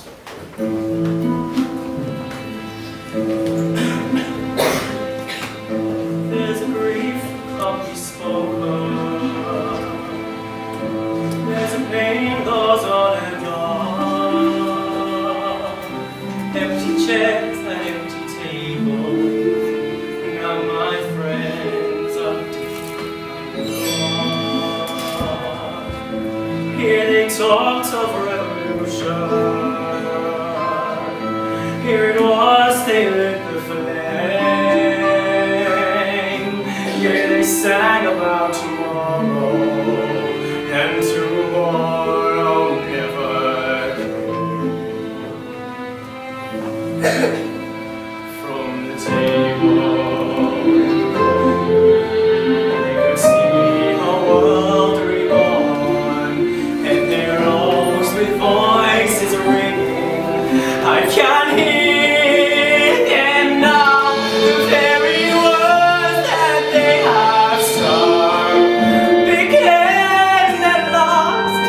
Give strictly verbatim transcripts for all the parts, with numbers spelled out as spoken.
There's a grief can't be spoken. There's a pain goes on and on. Empty chairs and empty tables. Now my friends are gone. Here they talked of revolution. Here it was they lit the flame. Here they sang about tomorrow, and tomorrow never came. From the table they could see a world reborn, and their arms with voices ringing. I can hear them now, the very words that they have sung became at last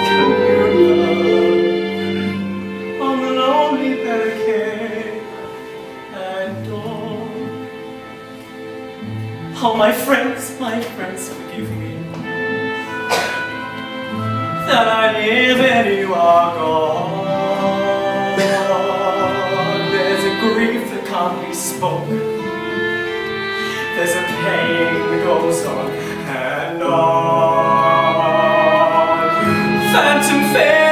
communion on the lonely barricade at dawn. Oh, my friends, my friends, forgive me that I live and you are gone. There's a grief that can't be spoken. There's a pain that goes on and on. Phantom face.